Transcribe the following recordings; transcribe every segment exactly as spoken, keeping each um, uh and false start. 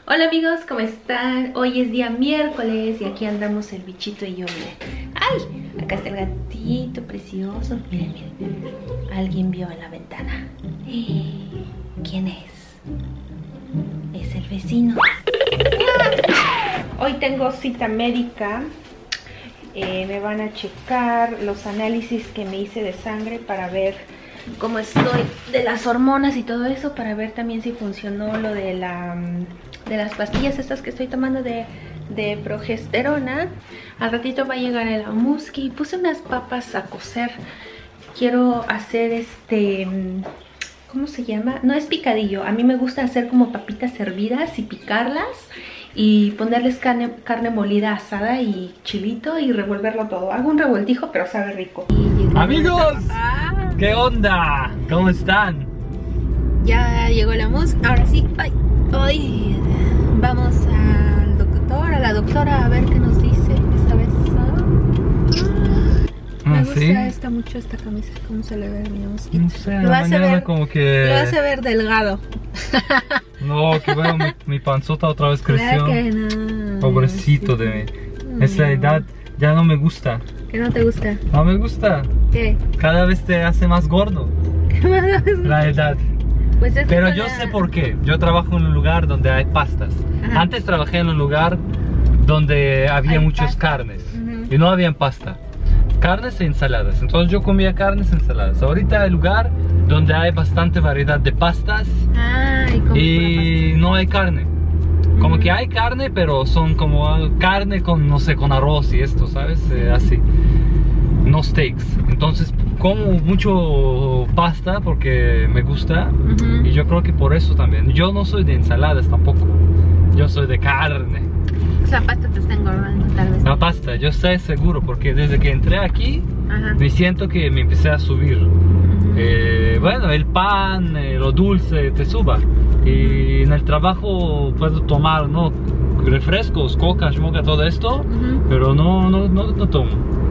Hola amigos, ¿cómo están? Hoy es día miércoles y aquí andamos el bichito y yo, miren. ¡Ay! Acá está el gatito precioso. Miren, miren. Alguien vio en la ventana. ¿Quién es? Es el vecino. Hoy tengo cita médica. Eh, me van a checar los análisis que me hice de sangre para ver cómo estoy de las hormonas y todo eso, para ver también si funcionó lo de la de las pastillas estas que estoy tomando de, de progesterona. Al ratito va a llegar el amuski. Puse unas papas a cocer. Quiero hacer este, ¿cómo se llama? No es picadillo, a mí me gusta hacer como papitas hervidas y picarlas y ponerles carne, carne molida asada y chilito y revolverlo todo. Hago un revoltijo, pero sabe rico. Amigos, ah. ¿Qué onda? ¿Cómo están? Ya llegó la música. Ahora sí, ay, hoy vamos al doctor, a la doctora, a ver qué nos dice esta vez. Ah, me gusta ¿sí? esta mucho esta camisa, cómo se le ve a mi mosquito. No sé, lo hace ver como que... Lo hace ver delgado. No, que veo mi, mi panzota otra vez creció. Claro que no. Pobrecito sí. de mí. No. Esa edad ya no me gusta. ¿Qué no te gusta? No me gusta. ¿Qué? Cada vez te hace más gordo. ¿Qué más la edad. Pues es Pero yo la... sé por qué. Yo trabajo en un lugar donde hay pastas. Ajá. Antes trabajé en un lugar donde había hay muchas pasta. carnes. Uh-huh. Y no había pasta. Carnes e ensaladas. Entonces yo comía carnes e ensaladas. Ahorita hay lugar donde hay bastante variedad de pastas. Ah, y, y no hay carne. Como que hay carne, pero son como carne con, no sé, con arroz y esto, ¿sabes? Eh, así. No steaks. Entonces como mucho pasta porque me gusta. Uh-huh. Y yo creo que por eso también. Yo no soy de ensaladas tampoco. Yo soy de carne. La pasta te está engordando, tal vez. La pasta, yo sé seguro, porque desde que entré aquí, ajá, me siento que me empecé a subir. Uh-huh. eh, bueno, el pan, eh, lo dulce, te suba. Y en el trabajo puedo tomar, ¿no? refrescos, coca, schmoca, todo esto, uh-huh, pero no, no, no, no tomo.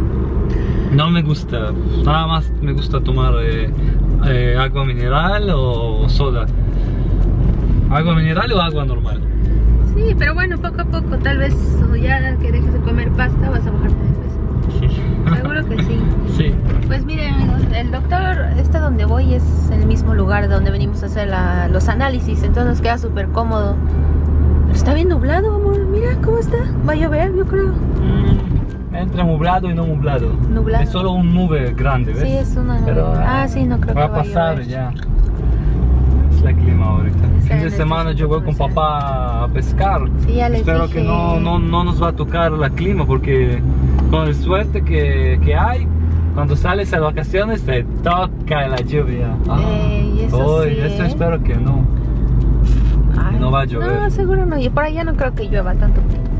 No me gusta, nada más me gusta tomar eh, eh, agua mineral o soda. Agua mineral o agua normal. Sí, pero bueno, poco a poco, tal vez ya que dejes de comer pasta vas a bajarte de peso. Sí. Seguro que sí. Sí. Pues miren amigos, el doctor, este donde voy es el mismo lugar donde venimos a hacer la, los análisis, entonces nos queda súper cómodo. Pero está bien nublado, amor, mira cómo está. Va a llover, yo creo. Mm, entre nublado y no nublado. Nublado. Es solo un nube grande, ¿ves? Sí, es una nube. Pero, ah, sí, no creo va que a pasar llover. ya. Es la clima ahorita. Fin de semana yo voy con papá a pescar. Sí, ya les Espero dije. que no, no, no nos va a tocar la clima porque con el suerte que, que hay, cuando sales a vacaciones te toca la lluvia. Ah, eh, eso hoy, sí, eso ¿eh? espero que no. Ay, que no va a llover. No, seguro no. Y por allá no creo que llueva tanto.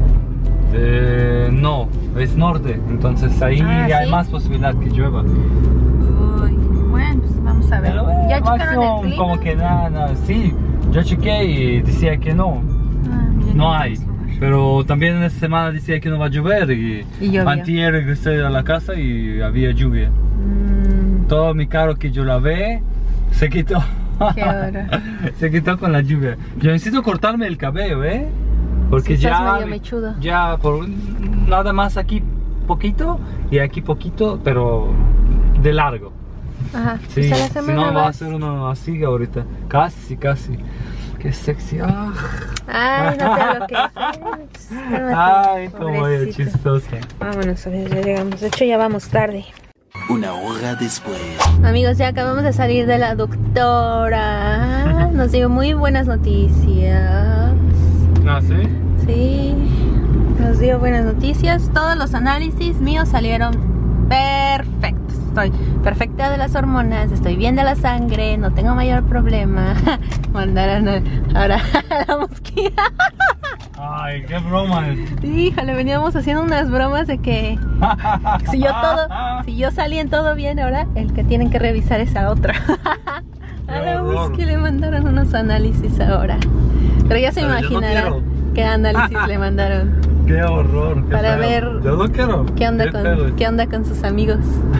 Eh, no, es norte, entonces ahí ah, hay ¿sí? más posibilidad que llueva. Uy, bueno, pues vamos a ver. Pero, eh, ¿Ya checaron el clima? Como que nada, nada, sí, yo chequé y decía que no, ah, no hay. Pero también en esta semana decía que no va a llover y, y antier regresé a la casa y había lluvia. Mm. Todo mi carro que yo lavé se quitó. ¿Qué hora? Se quitó con la lluvia. Yo necesito cortarme el cabello, ¿eh? Porque sí, ya, medio ya por nada más aquí poquito y aquí poquito, pero de largo. Ajá. Sí, si no va a ser uno así ahorita. Casi, casi. Qué sexy. Ah. Ay, no sé lo que es. Ay, como es chistosa. Vámonos, amigos, ya llegamos. De hecho, ya vamos tarde. Una hora después. Amigos, ya acabamos de salir de la doctora. Nos dio muy buenas noticias. ¿Ah, sí? Sí, nos dio buenas noticias. Todos los análisis míos salieron perfectos. Estoy perfecta de las hormonas, estoy bien de la sangre, no tengo mayor problema. Mandaron ahora a la mosquita. Ay, qué broma es. Híjole, veníamos haciendo unas bromas de que si yo todo, si yo salí en todo bien, ahora el que tienen que revisar es a otra. A la mosquita le mandaron unos análisis ahora. Pero ya se Pero imaginarán no qué análisis le mandaron. Qué horror, qué Para feo. ver Yo no quiero. qué onda, qué con, qué onda con sus amigos.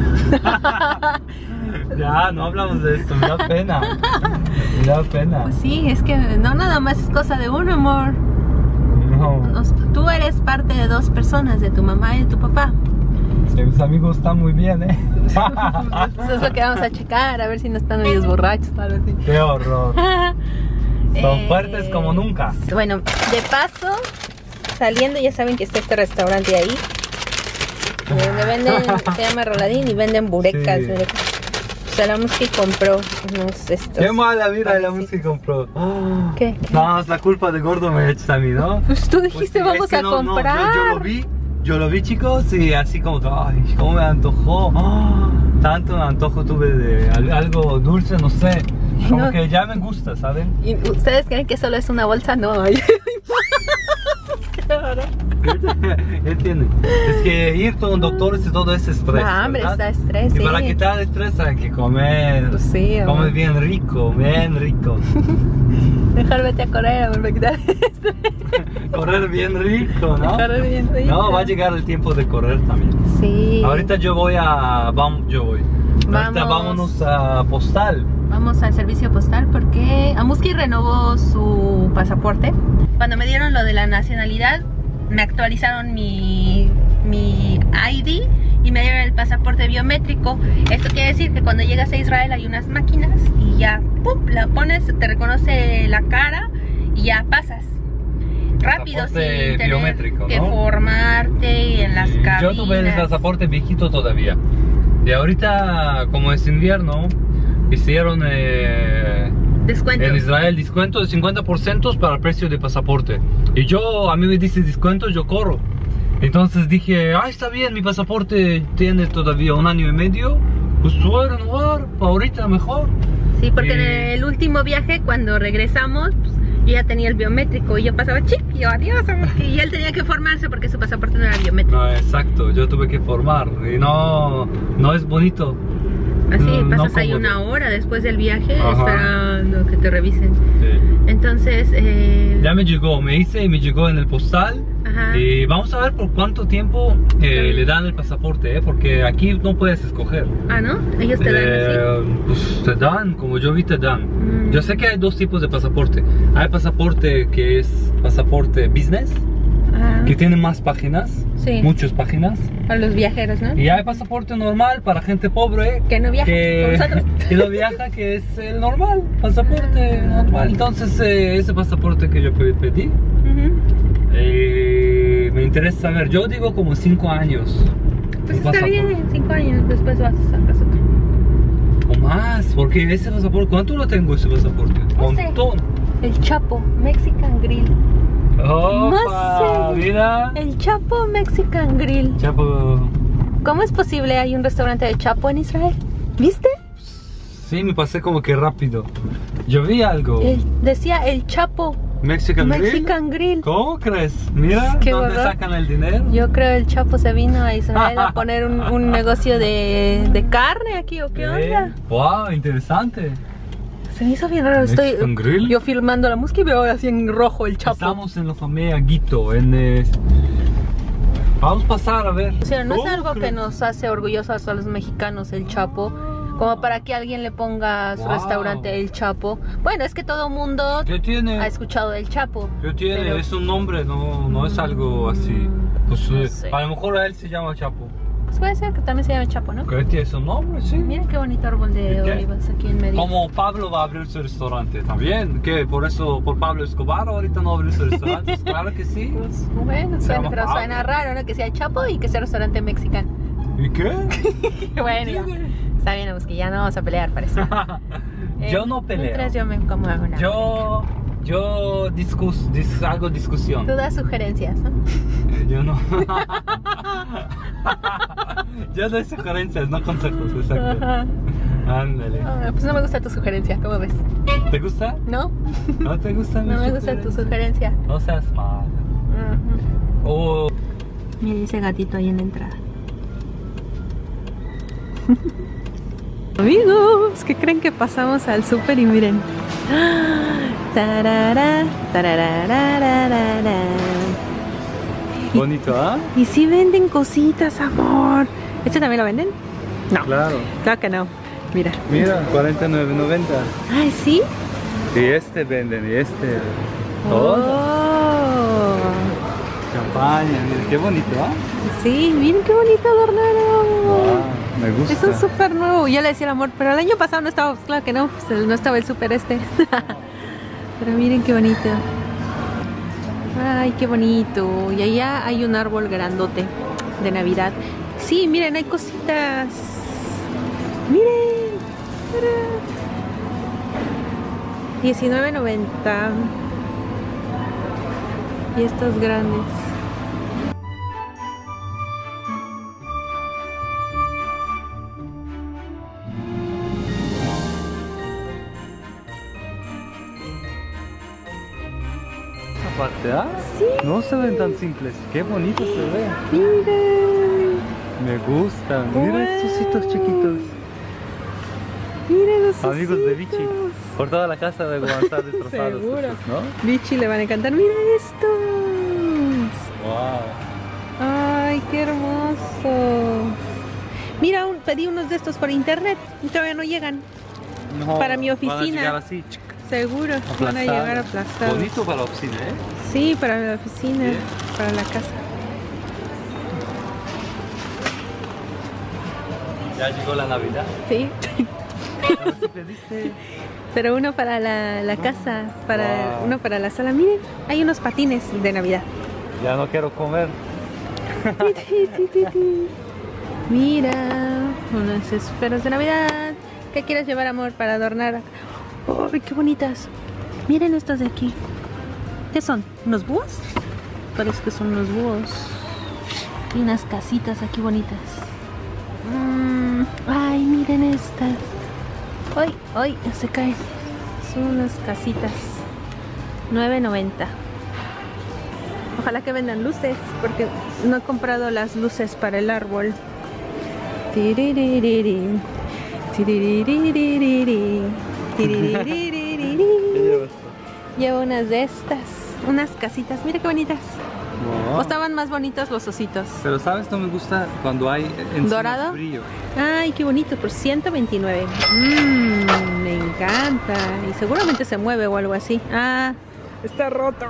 Ya, no hablamos de esto, me da pena. Me da pena. Pues sí, es que no nada más es cosa de uno, amor. No. Nos, tú eres parte de dos personas, de tu mamá y de tu papá. Sí, mis amigos están muy bien, ¿eh? Eso es lo que vamos a checar, a ver si no están medios borrachos o algo así. ¡Qué horror! Son eh, fuertes como nunca. Bueno, de paso, saliendo ya saben que está este restaurante ahí. Donde venden, se llama Roladín y venden burecas. Sí. O sea, la Musqui compró unos estos. Qué mala vida la Musqui compró. Oh, ¿Qué? ¿Qué? No, es la culpa de gordo me echas a mí, ¿no? Pues tú dijiste pues, vamos es que a no, comprar. No, yo, yo lo vi, yo lo vi chicos y así como que, ay, cómo me antojó. Oh, tanto antojo tuve de algo dulce, no sé. Como no. que ya me gusta, ¿saben? ¿Y ustedes creen que solo es una bolsa? No, hay ¿Entienden? Es que ir con doctores y todo es estrés. Ah, hombre, está estrés. Y sí. para quitar el estrés hay que comer. Pues sí, comer bien rico, bien rico. Mejor vete a correr, amor, para quitar el estrés. Correr bien rico, ¿no? Correr bien rico. No, va a llegar el tiempo de correr también. Sí. Ahorita yo voy a. Vamos, yo voy. Vamos. Ahorita vámonos a postal. Vamos al servicio postal porque Musqui renovó su pasaporte. Cuando me dieron lo de la nacionalidad, me actualizaron mi, mi I D y me dieron el pasaporte biométrico. Esto quiere decir que cuando llegas a Israel hay unas máquinas y ya, pum, la pones, te reconoce la cara y ya pasas. Rápido, sin tener biométrico, que ¿no? formarte en las cabinas. Yo tuve el pasaporte viejito todavía. Y ahorita, como es invierno, hicieron eh, descuento. En Israel descuento de cincuenta por ciento para el precio de pasaporte. Y yo, a mí me dice descuento, yo corro. Entonces dije, ah, está bien, mi pasaporte tiene todavía un año y medio. Pues voy a renovar, ahorita mejor. Sí, porque y... en el último viaje, cuando regresamos, pues, yo ya tenía el biométrico y yo pasaba chip y yo, adiós, y él tenía que formarse porque su pasaporte no era biométrico. No, exacto, yo tuve que formar y no, no es bonito. Así, no, pasas no ahí una hora después del viaje. Ajá. Esperando que te revisen. Sí. Entonces, eh... ya me llegó, me hice y me llegó en el postal. Ajá. Y vamos a ver por cuánto tiempo eh, le dan el pasaporte, ¿eh? Porque aquí no puedes escoger. Ah, ¿no? Ellos te dan eh, así. Pues te dan, como yo vi te dan. Mm. Yo sé que hay dos tipos de pasaporte. Hay pasaporte que es pasaporte business, ah. que tiene más páginas, sí. muchas páginas. Para los viajeros, ¿no? Y hay pasaporte normal para gente pobre. Que no viaja que, con nosotros. Que no viaja, que es el normal, pasaporte normal. Entonces eh, ese pasaporte que yo pedí, uh-huh. eh, me interesa saber. Yo digo como cinco años. Pues está pasaporte. Bien, cinco años después vas a sacar otro. O más, porque ese pasaporte, ¿cuánto lo tengo ese pasaporte? No Un sé. montón. El Chapo, Mexican Grill. Opa, no sé. Mira. El Chapo Mexican Grill. Chapo. ¿Cómo es posible? Hay un restaurante de Chapo en Israel. ¿Viste? Sí, me pasé como que rápido. Yo vi algo. El, decía el Chapo Mexican, Mexican Grill. Grill. ¿Cómo crees? Mira, ¿dónde horror? Sacan el dinero? Yo creo el Chapo se vino a Israel a poner un, un negocio de, de carne aquí, ¿o qué eh, onda? Wow, interesante. Se me hizo bien raro. Estoy Grill. Yo filmando la música y veo así en rojo el Chapo. Estamos en la familia Guito, en eh, vamos a pasar a ver. O sea, no oh, es algo creo... que nos hace orgullosos a los mexicanos el Chapo, como para que alguien le ponga su wow. restaurante el Chapo. Bueno, es que todo mundo tiene? ha escuchado el Chapo. ¿Qué tiene? Pero... es un nombre, no, no es algo así. Pues no eh, sé. A lo mejor a él se llama Chapo. Pues puede ser que también se llame Chapo, ¿no? ¿Qué tiene su nombre? Sí. Miren qué bonito árbol de olivas aquí en medio. Como Pablo va a abrir su restaurante también, que por eso, por Pablo Escobar ahorita no abre su restaurante. Claro que sí. Pues bueno, suena, pero Pablo. Suena raro, ¿no? Que sea Chapo y que sea restaurante mexicano. ¿Y qué? Bueno, ya. Está bien, Musqui, ya no vamos a pelear para eso. Yo eh, no peleo. Mientras yo me como una. Yo, yo discus, dis, hago discusión. Tú das sugerencias, ¿no? Eh, yo no. Yo doy sugerencias, no consejos, exacto. Ándale. Ah, pues no me gusta tu sugerencia, ¿cómo ves? ¿Te gusta? No. ¿No te gusta mi No me gusta tu sugerencia. No seas mala. Uh-huh. Oh. Mira ese gatito ahí en la entrada. Amigos, ¿qué creen que pasamos al súper? Y miren. Tarara, tararararara. Bonito, ¿ah? ¿eh? Y sí venden cositas, amor. ¿Este también lo venden? No. Claro. Claro que no. Mira. Mira, cuarenta y nueve noventa. Ay, ¿sí? Y este venden, y este. Oh. champaña, miren qué bonito, ¿ah? ¿eh? Sí, miren qué bonito adornaron. Wow, me gusta. Es un súper nuevo, ya le decía el amor, pero el año pasado no estaba, pues, claro que no, pues, no estaba el súper este. Pero miren qué bonito. Ay, qué bonito. Y allá hay un árbol grandote de Navidad. Sí, miren, hay cositas. Miren. diecinueve noventa. Y estos grandes. Aparte, ¿ah? Sí. No se ven tan simples. Qué bonito se ve. Miren. Me gustan. Mira Wow. estos ositos chiquitos. Miren los Amigos de ositos. Vichy. Por toda la casa de estar destrozados. Seguro. estos, ¿no? Vichy le van a encantar. Miren estos. Wow. Ay, qué hermoso. Mira, un, pedí unos de estos por internet y todavía no llegan. No, Para mi Van a oficina. llegar así, chic, Seguro, van a aplastados. llegar aplastados. Bonito para la oficina, ¿eh? Sí, para la oficina, Bien. para la casa. Ya llegó la Navidad. Sí. A ver si pediste. Pero uno para la, la casa, para Wow. uno para la sala. Miren, hay unos patines de Navidad. Ya no quiero comer. Mira, unas esferas de Navidad. ¿Qué quieres llevar, amor, para adornar? ¡Ay, qué bonitas! Miren estas de aquí. ¿Qué son? ¿Unos búhos? Parece que son unos búhos. Y unas casitas aquí bonitas. Mm, ay, miren estas. ¡Ay, ay! Se caen. Son unas casitas. nueve noventa. Ojalá que vendan luces, porque no he comprado las luces para el árbol. Tiriririrí, tiriririrí, tiriririrí. Llevo unas de estas, unas casitas. Mira qué bonitas. Wow. ¿O estaban más bonitos los ositos? Pero sabes, no me gusta cuando hay encima ¿Dorado? brillo. Ay, qué bonito, por ciento veintinueve. Mmm, me encanta. Y seguramente se mueve o algo así. Ah, está roto.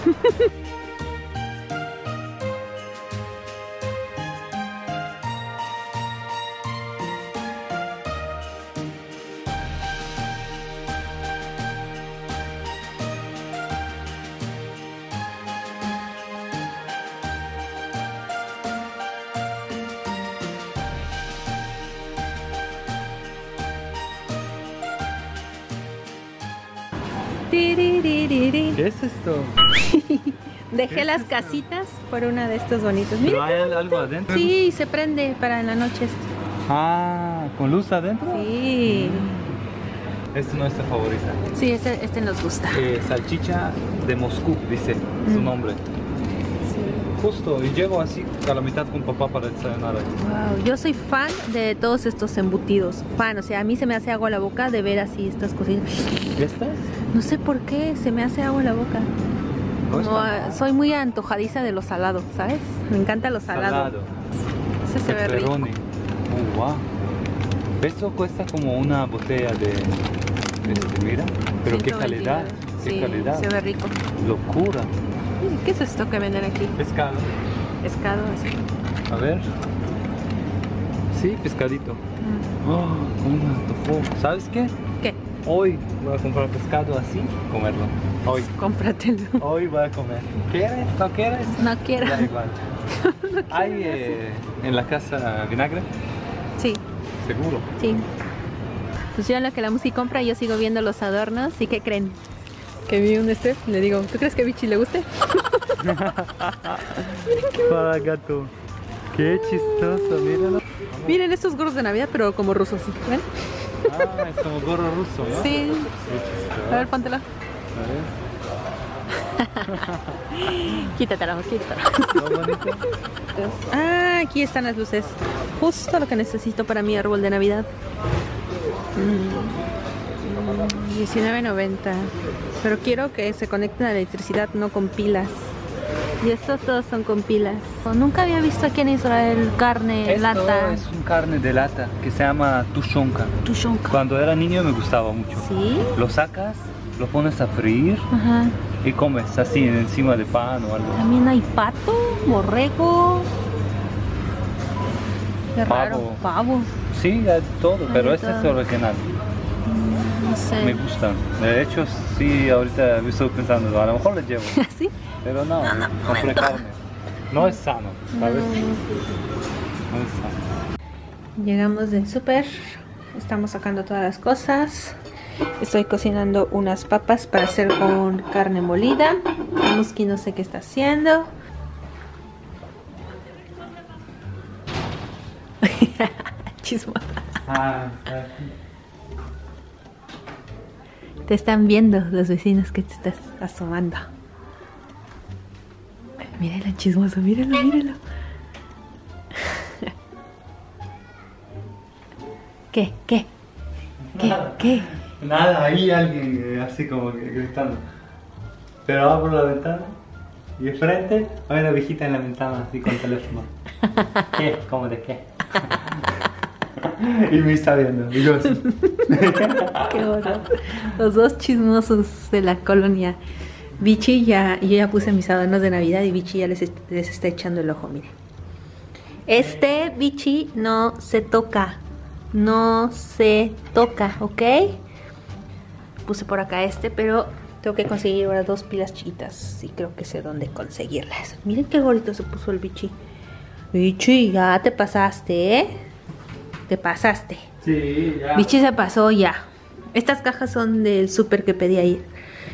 Tiriririrí. ¿Qué es esto? Dejé las casitas por una de estos bonitos. ¿Pero Mira. hay algo adentro? Sí, se prende para la noche. Ah, ¿con luz adentro? Sí. Esta es nuestra favorita. Sí, este, este nos gusta. Eh, salchicha de Moscú, dice su Mm. nombre. Justo, y llego así a la mitad con papá para desayunar ahí. Wow, yo soy fan de todos estos embutidos. Fan, o sea, a mí se me hace agua a la boca de ver así estas cositas. ¿Y estas? No sé por qué se me hace agua a la boca. No Como, está ah, mal. soy muy antojadiza de lo salado, ¿sabes? Me encanta lo salado. Salado. Ese se ve rico. Pepperoni. Oh, wow. Eso cuesta como una botella de... Este, mira, pero qué ciento calidad, veintinueve. qué Sí, calidad. se ve rico. Locura. Mire, ¿qué es esto que venden aquí? Pescado. Pescado así. A ver. Sí, pescadito. Mm. Oh, un antojo. ¿Sabes qué? ¿Qué? Hoy voy a comprar pescado así, comerlo. Hoy. Cómpratelo. Hoy voy a comer. ¿Quieres? ¿No quieres? No quiero. Da igual. No quiero ¿Hay eso. eh, en la casa vinagre? Sí, Seguro. sí. Pues yo en lo que la música compra, yo sigo viendo los adornos. ¿Y qué creen? Que vi un este, le digo, ¿tú crees que a Vichy le guste? Para gato. Qué chistoso, míralo. Miren estos gorros de Navidad, pero como rusos, ¿ven? Ah, es como gorro ruso, ¿no? Sí. Qué chistoso. A ver, póntelo. A Quítatelo, quítatelo. ver. ¿No bonito? Ah, aquí están las luces. Justo lo que necesito para mi árbol de Navidad. Mm, diecinueve noventa. Pero quiero que se conecten a la electricidad, no con pilas. Y estos todos son con pilas. Nunca había visto aquí en Israel carne, Esto lata. es un carne de lata que se llama tushonka. Tushonka. Cuando era niño me gustaba mucho. ¿Sí? Lo sacas, lo pones a freír Ajá. y comes así encima de pan o algo. También hay pato, borrego. Qué raro, Pavo. pavo. Sí, hay todo, Hay pero de este es todo. original. No sé. Me gustan. De hecho, sí, ahorita estoy pensando, a lo mejor le llevo. ¿Sí? Pero no, No, no, compré momento. carne. No es sano, ¿sabes? No. No es sano. Llegamos del súper, estamos sacando todas las cosas. Estoy cocinando unas papas para hacer con carne molida. Musky no sé qué está haciendo. Chismosa. Ah, Te están viendo los vecinos que te estás asomando. Míralo, chismoso, míralo, míralo. ¿Qué? ¿Qué? ¿Qué? Nada. ¿Qué? Nada, ahí alguien eh, así como que gritando. Pero abro la ventana y de frente hay una viejita en la ventana así con teléfono. ¿Qué? ¿Cómo de qué? Y me está viendo. Y yo así. Qué horror. Los dos chismosos de la colonia. Vichy ya, yo ya puse mis adornos de Navidad y Vichy ya les, les está echando el ojo, miren. Este Vichy no se toca. No se toca, ¿ok? Puse por acá este, pero tengo que conseguir ahora dos pilas chiquitas y creo que sé dónde conseguirlas. Miren qué gordito se puso el Vichy. Vichy, ya te pasaste, ¿eh? Te pasaste. Sí, ya. Vichy se pasó ya. Estas cajas son del súper que pedí ayer.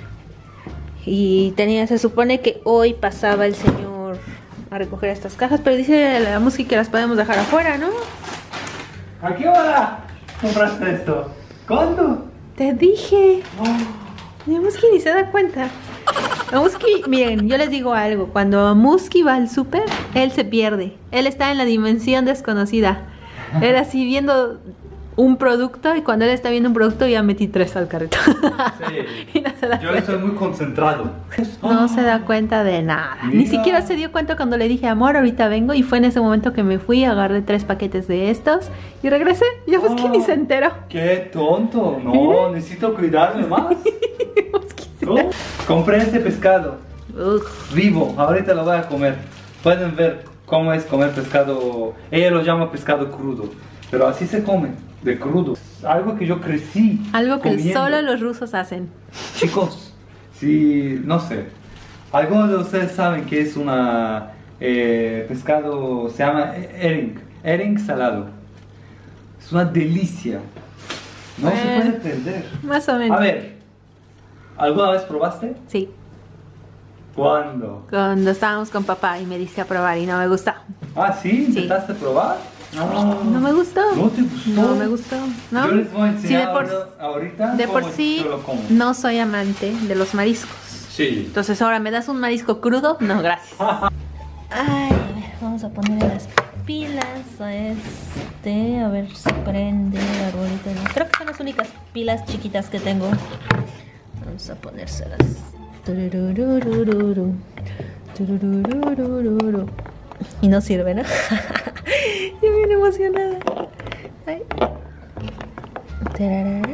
Y tenía, se supone que hoy pasaba el señor a recoger estas cajas, pero dice la música que las podemos dejar afuera, ¿no? ¿A qué hora compraste esto? ¿Cuándo? Te dije. Oh. Y Musky ni se da cuenta. A Musky, miren, yo les digo algo. Cuando Musky va al súper, él se pierde. Él está en la dimensión desconocida. Él así viendo un producto y cuando él está viendo un producto ya metí tres al carrito. Sí. Y no se da Yo cuenta. estoy muy concentrado. No se da cuenta de nada. Ni Mira. siquiera se dio cuenta cuando le dije, amor, ahorita vengo. Y fue en ese momento que me fui, agarré tres paquetes de estos y regresé. Y a Musky Oh. ni se enteró. ¡Qué tonto! No, necesito cuidarme más. Musky se- ¿Cómo? Compré este pescado Uf. vivo, ahorita lo voy a comer. Pueden ver cómo es comer pescado. Ella lo llama pescado crudo, pero así se come, de crudo. Algo que yo crecí Algo que comiendo. solo los rusos hacen. Chicos, si no sé, algunos de ustedes saben que es una eh, pescado, se llama herring, herring salado. Es una delicia. No se Bueno. puede entender. Más o menos. A ver, ¿alguna vez probaste? Sí, ¿Cuándo? cuando estábamos con papá y me diste a probar y no me gustó. Ah, ¿sí? Sí. ¿Intentaste probar? No. No me gustó. ¿No te gustó? No me gustó. ¿No? Yo les voy a Sí, enseñar de por, ahora- ahorita de por cómo sí yo lo como. no soy amante de los mariscos. Sí. Entonces ahora me das un marisco crudo. No, gracias. Ay, a ver, vamos a ponerle las pilas a este. A ver si prende arbolito. No, creo que son las únicas pilas chiquitas que tengo. Vamos a ponérselas. Turururururu, turururururu. Y no sirve, ¿no? Yo bien emocionada. Ay. Tararara,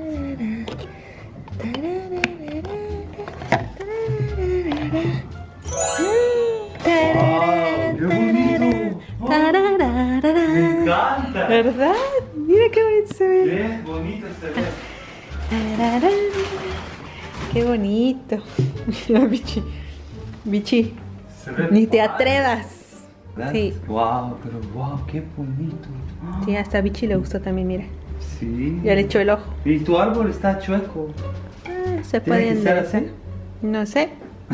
¡Qué bonito! tararara. ¡Me encanta! ¿Verdad? Mira qué bonito se ve. ¡Qué bonito se ve! Tararara. Qué bonito. Mira, Vichy. Vichy, Se ve ni te padre. atrevas. ¿Verdad? Sí. Wow, pero wow, qué bonito. Sí, hasta a Vichy le gustó también, mira. Sí. Ya le echó el ojo. Y tu árbol está chueco. Ah, se ¿Tiene puede que ser enderezar. así? No sé.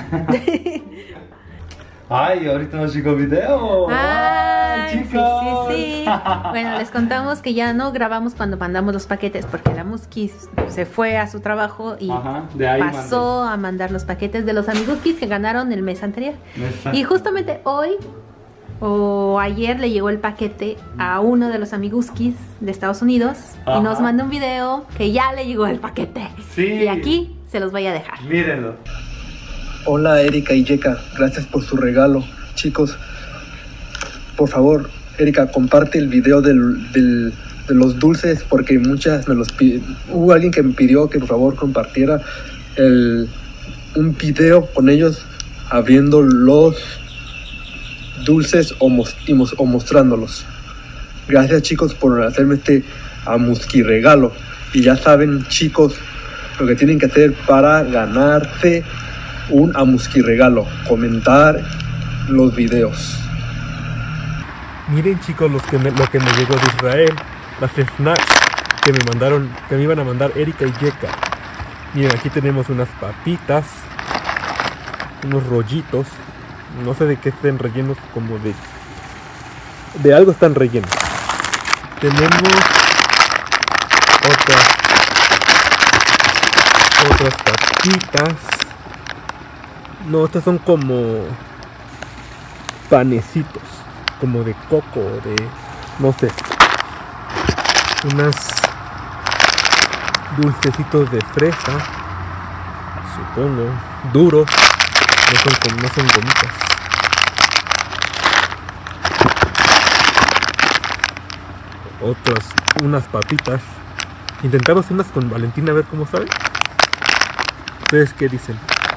Ay, ahorita nos llegó video. Ay, sí, chicos. sí, sí. Bueno, les contamos que ya no grabamos cuando mandamos los paquetes porque la Musky se fue a su trabajo y Ajá, de ahí pasó a mandar los paquetes de los amiguskis que ganaron el mes anterior. Exacto. Y justamente hoy o ayer le llegó el paquete a uno de los amiguskis de Estados Unidos Ajá. y nos mandó un video que ya le llegó el paquete. Sí. Y aquí se los voy a dejar. Mírenlo. Hola Erika y Yeka, gracias por su regalo. Chicos, por favor, Erika, comparte el video del, del, de los dulces porque muchas me los pidieron. Hubo alguien que me pidió que por favor compartiera el, un video con ellos abriendo los dulces o, mos y mos o mostrándolos. Gracias, chicos, por hacerme este amuski regalo. Y ya saben, chicos, lo que tienen que hacer para ganarse un amuski regalo: comentar los videos. Miren, chicos, los que me, lo que me llegó de Israel, las snacks que me mandaron, que me iban a mandar Erika y Yeka. Miren, aquí tenemos unas papitas, unos rollitos, no sé de qué estén rellenos, como de de algo están rellenos. Tenemos otras otras papitas. No, estas son como panecitos, como de coco, de no sé, unas dulcecitos de fresa, supongo, duros, no son, como, no son gomitas. Otras, unas papitas. Intentamos unas con Valentina a ver cómo saben. ¿Ustedes qué dicen?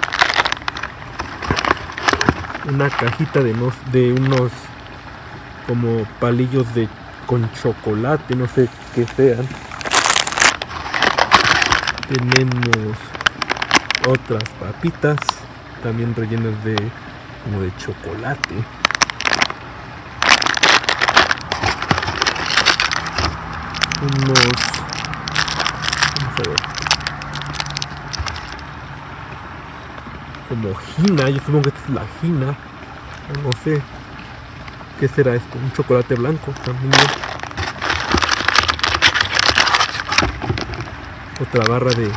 Una cajita de unos, de unos como palillos de con chocolate, no sé qué sean. Tenemos otras papitas también rellenas de como de chocolate. Unos, vamos a ver, como gina, yo supongo que esta es la gina, no sé qué será esto, un chocolate blanco también. Otra barra de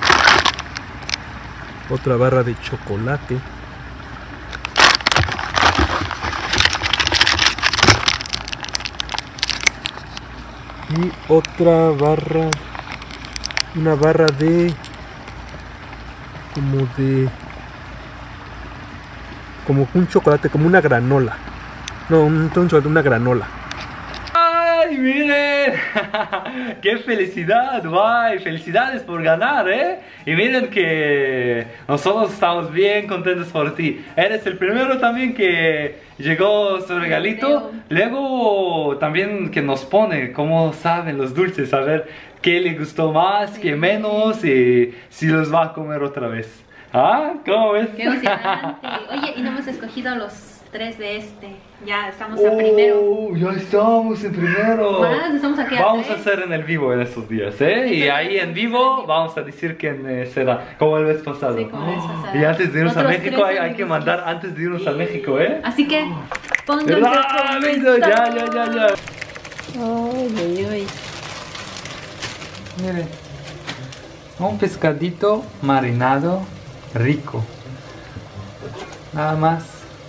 otra barra de chocolate. Y otra barra, una barra de como de como un chocolate, como una granola. No, un, un chocolate, una granola. ¡Ay, miren! ¡Qué felicidad! ¡Guay! ¡Felicidades por ganar, eh! Y miren que nosotros estamos bien contentos por ti. Eres el primero también que llegó su regalito. Luego también que nos pone cómo saben los dulces, a ver qué le gustó más, sí, qué menos, y si los va a comer otra vez. ¿Ah? ¿Cómo ves? ¡Qué emocionante! Oye, y no hemos escogido los tres de este. Ya estamos en oh, primero. Ya estamos en primero. Más, estamos aquí a vamos tres. a hacer en el vivo en estos días, ¿eh? Y ahí en vivo vamos a decir quién eh, será, como el mes pasado. Sí, como el mes pasado. Y antes de irnos Otros a México, hay, hay que mandar antes de irnos a México, ¿eh? Así que, pónganse ¡Ah, listo! Ya, ya, ya, ya. Ay, ay, ay. Mire, un pescadito marinado rico. Nada más.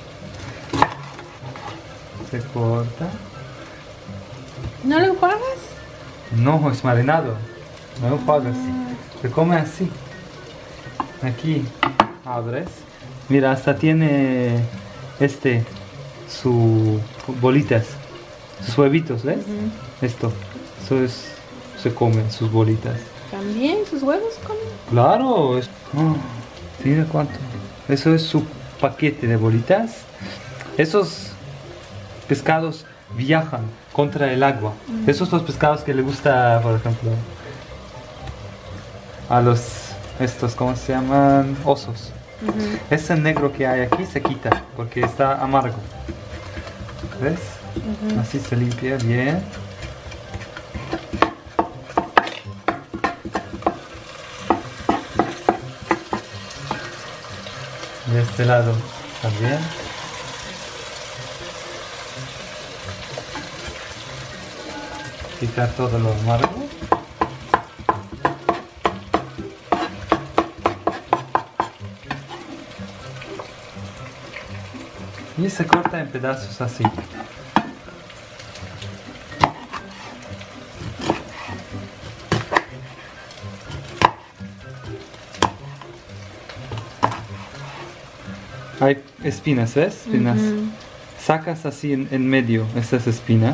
Se corta. ¿No lo enjuagas? No, es marinado. No lo enjuagas. Se come así. Aquí abres. Mira, hasta tiene este su bolitas, sus huevitos, ¿ves? Uh-huh. Esto, eso es, se comen sus bolitas. ¿También sus huevos comen? Claro. Es, oh, mira cuánto. Eso es su paquete de bolitas. Esos pescados viajan contra el agua. Mm. Esos son los pescados que le gusta, por ejemplo, a los estos, ¿cómo se llaman? Osos. Uh-huh. Ese negro que hay aquí se quita porque está amargo. ¿Ves? Uh-huh. Así se limpia bien. De este lado también. Quitar todo lo amargo. Y se corta en pedazos así. Hay espinas, ¿ves? Espinas. Uh-huh. Sacas así en, en medio estas espinas.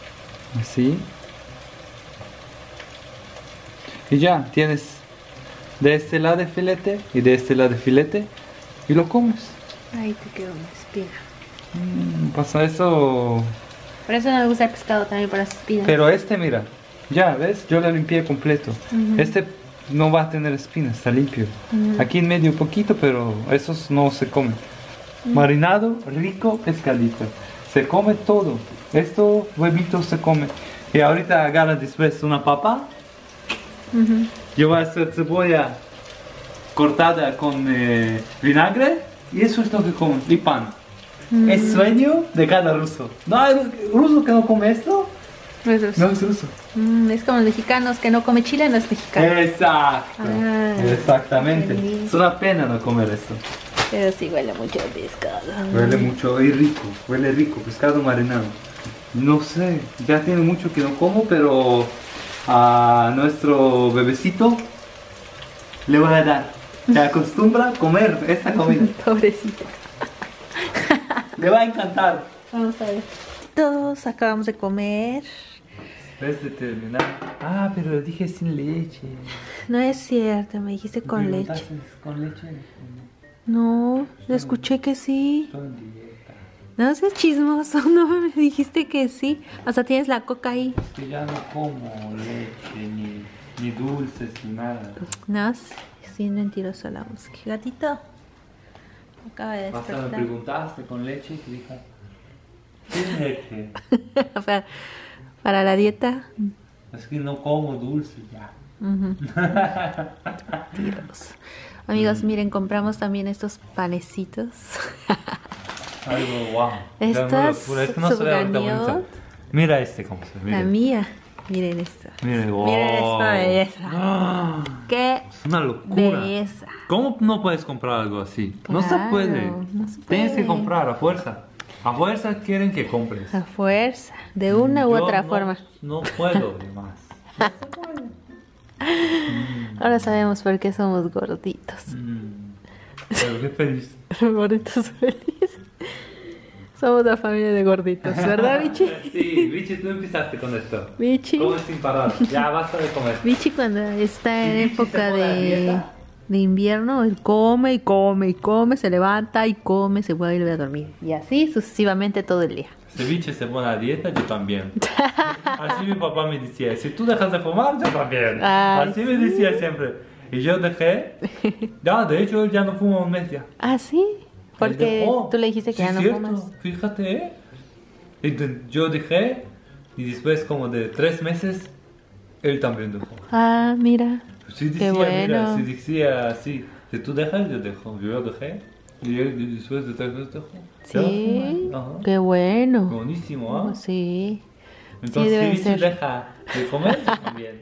Así. Y ya tienes de este lado de filete y de este lado de filete y lo comes. Ahí te quedó una espina. Mm, pasa eso. Por eso no me gusta el pescado también, por las espinas. Pero este, mira, ya, ¿ves? Yo lo limpié completo. Uh-huh. Este no va a tener espinas, está limpio. Uh-huh. Aquí en medio un poquito, pero esos no se comen. Uh-huh. Marinado, rico, pescadito. Se come todo. Esto, huevito se come. Y ahorita agarra después una papa. Uh-huh. Yo voy a hacer cebolla cortada con eh, vinagre. Y eso es lo que comen. Y pan. Uh-huh. Es sueño de cada ruso. No hay ruso que no come esto. No es ruso. No es ruso. Mm, es como los mexicanos que no come chile, no es mexicano. Exacto. Ah, exactamente. Es una pena no comer esto. Pero sí huele mucho a pescado. Huele mucho y rico. Huele rico. Pescado marinado. No sé. Ya tiene mucho que no como, pero a nuestro bebecito le voy a dar. Se acostumbra a comer esta comida. Pobrecito. Le va a encantar. Vamos a ver. Todos acabamos de comer. Después de terminar. Ah, pero dije sin leche. No es cierto, me dijiste con leche. ¿Con leche? No, le escuché que sí. Estoy en dieta. No seas chismoso, no me dijiste que sí. O sea, tienes la coca ahí. Es que ya no como leche, ni, ni dulces, ni nada. No, sí, es mentiroso la música. Gatito. Acaba de despertar. Hasta me preguntaste con leche y dije, ¿qué leche? para, para la dieta. Es que no como dulce ya. Uh-huh. Dios. Amigos, mm. miren, compramos también estos panecitos. Algo guau. Estas es que no se ve ahorita bonito. Mira este cómo se ve. La mía. Miren esta. Miren, wow. Miren esta belleza. ¡Oh! Qué es una locura. Belleza. ¿Cómo no puedes comprar algo así? Claro, no se puede. No se puede. Tienes que comprar a fuerza. A fuerza quieren que compres. A fuerza. De una u Yo otra no, forma. No puedo más. No se puede. Ahora sabemos por qué somos gorditos. Mm. Pero qué feliz. Gorditos felices. Somos la familia de gorditos, ¿verdad, Bichi? Sí, Bichi, tú empezaste con esto. Bichi. Come sin parar. Ya basta de comer. Bichi cuando está en época de, de invierno, él come y come y come, se levanta y come, se vuelve a dormir. Y así sucesivamente todo el día. Si Bichi se pone a dieta, yo también. Así mi papá me decía, si tú dejas de fumar, yo también. Ay, así sí. me decía siempre. Y yo dejé, ya, de hecho él ya no fuma un mes ya. ¿Ah, sí? Porque tú le dijiste que sí, ya no cierto. fumas. Fíjate, ¿eh? Entonces, yo dejé y después como de tres meses, él también dejó. Ah, mira. Sí decía, qué bueno. Mira, sí decía así, si tú dejas, yo dejo. Yo dejé y él después de tres meses dejó. Sí, qué bueno. Buenísimo, ¿ah? ¿eh? Sí. Entonces, sí, si Bichi deja de comer, también.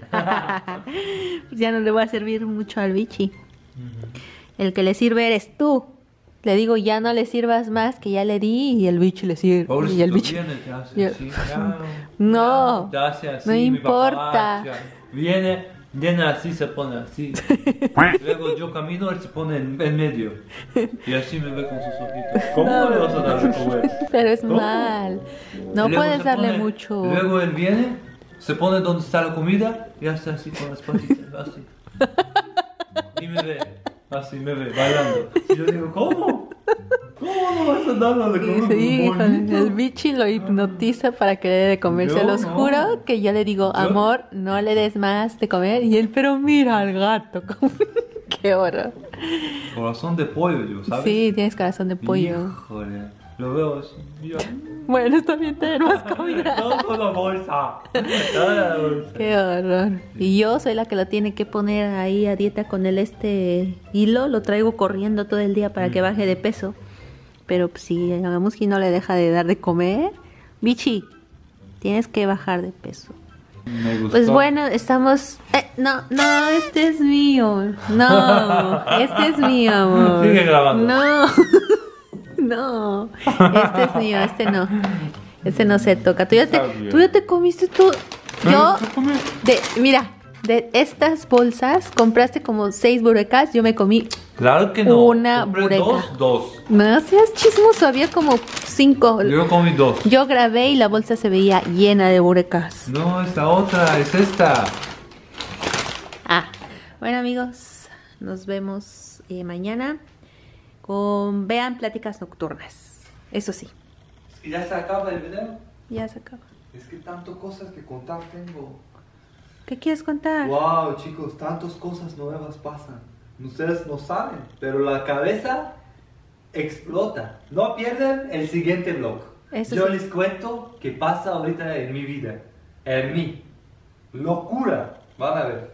Ya no le voy a servir mucho al Bichi. Uh-huh. El que le sirve eres tú. Le digo, ya no le sirvas más, que ya le di, y el Bichi le sirve. Por y el Bichi... Viene, te hace, yo... sí, ya, no, ya hace así, no importa. Papá, ya, viene, viene así, se pone así. Luego yo camino, él se pone en, en medio. Y así me ve con sus ojitos. ¿Cómo no le vas a dar de comer? Pero es ¿Cómo? Mal. No puedes darle pone, mucho. Luego él viene, se pone donde está la comida, y hace así con las patitas, así. Y me ve. Así me ve, bailando. Y yo digo, ¿cómo? ¿Cómo no vas a darlo de comer? Sí, el Bichi lo hipnotiza para que le dé de comer. Yo Se los no. juro que yo le digo, amor, yo... no le des más de comer. Y él, pero mira al gato. Qué horror. Corazón de pollo, yo, ¿sabes? Sí, tienes corazón de pollo. Híjole. Lo veo así. Yo... Bueno, está bien, tener más comida. Todo la bolsa. Toda la bolsa. Qué horror. Y yo soy la que lo tiene que poner ahí a dieta con el este hilo. Lo traigo corriendo todo el día para mm. que baje de peso. Pero pues, si a Muski no le deja de dar de comer, Bichi, tienes que bajar de peso. Me gustó. Pues bueno, estamos... Eh, no, no, este es mío. No, este es mío, amor. Sigue grabando. No. No, este es mío, este no. Este no se toca. Tú ya te, tú ya te comiste tú. Yo, de, mira, de estas bolsas compraste como seis burecas. Yo me comí claro que no. una Compré bureca. Dos, dos. No seas chismoso, había como cinco. Yo comí dos. Yo grabé y la bolsa se veía llena de burecas. No, esta otra, es esta. Ah, bueno amigos, Nos vemos eh, mañana con Vean Pláticas Nocturnas. Eso sí. ¿Y ya se acaba el video? Ya se acaba. Es que tantas cosas que contar tengo. ¿Qué quieres contar? Wow, chicos, tantas cosas nuevas pasan. Ustedes no saben, pero la cabeza explota. No pierdan el siguiente vlog. Eso Yo sí. les cuento qué pasa ahorita en mi vida. En mí. Locura. Van a ver.